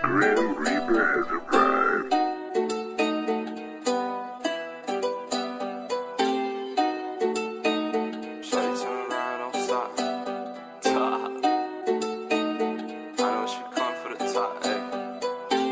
Grim Reaper has arrived. Shawty turn around, don't stop. Top. I know she come for the top, ayy.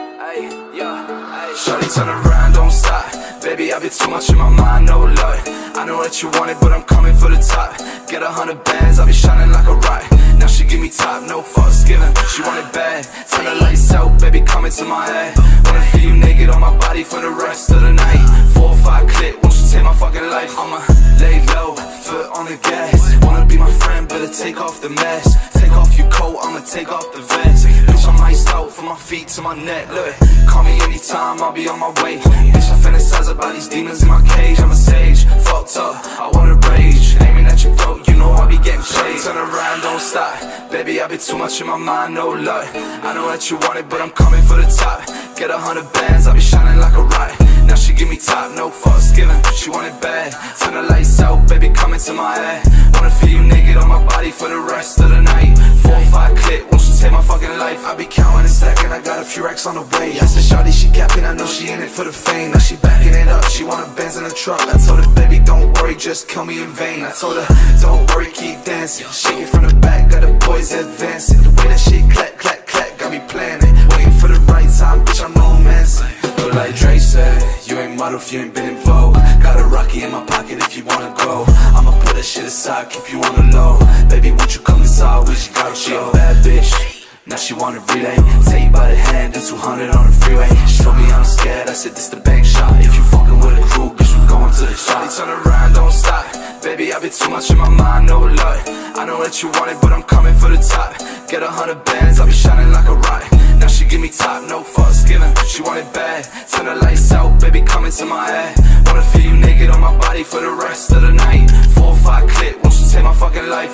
Yeah. Shawty turn around, don't stop. Baby, I've been too much in my mind, no lie. I know that you want it, but I'm coming for the top. Get 100 bands, I'll be shining like a rock. Now she give me top, no fucks given. She want it bad, turn the lights out, baby, come into my head. Wanna feel you naked on my body for the rest of the night. 4 or 5 clip, won't you take my fucking life? I'ma lay low, foot on the gas. Wanna be my friend, better take off the mask. Take off your coat, I'ma take off the vest. Bitch, I'm iced out from my feet to my neck, look. Call me anytime, I'll be on my way. Bitch, I fantasize about these demons in my cage. I'm a sage, fucked up, I wanna rage. Aiming at your throat, you know I be getting shade. Turn around, don't stop. Baby, I've been too much in my mind, no lie. I know that you want it, but I'm coming for the top. Get 100 bands, I'll be shining like a rock. Now she give me top, no fucks given. She want it bad, turn the lights out, baby, come into my head. Wanna feel you naked on my body for the rest of the night. 4 or 5 clip, won't you take my fucking life? I be counting and stacking, I got a few racks on the way. I said shawty, she capping, I know she in it for the fame. Now she backing it up, she want a Benz in the truck. I told her, baby, don't worry, just kill me in vain. I told her, don't worry, keep dancing. Shake it from the back, got the boys advancing. The way that shit clap, clap, clap, got me planning. Waiting for the right time, bitch, I'm romancing. But like Dre said, you ain't model if you ain't been in vogue. Got a Rocky in my pocket if you wanna go. I'ma put that shit aside, keep you on the low. Baby, won't you come inside, we just gotta show. She a bad bitch, now she wanna relay. Take you by the hand, do 200 on the freeway. She told me I'm scared, I said this the bank shot. If you fucking with a crew, bitch, we going to the shot. Turn around, don't stop. Baby, I've been too much in my mind, no lie. I know that you want it, but I'm coming for the top. Get 100 bands, I'll be shining like a rock. Now she give me top, no fucks given. She want it bad, turn the lights out, baby, come into my head. Wanna feel you naked on my body for the rest of the night. 4 or 5 clip, won't you take my fucking life?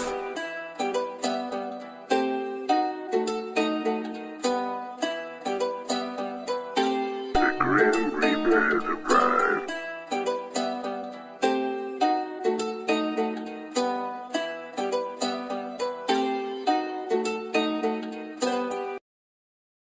The Grim Reaper has arrived.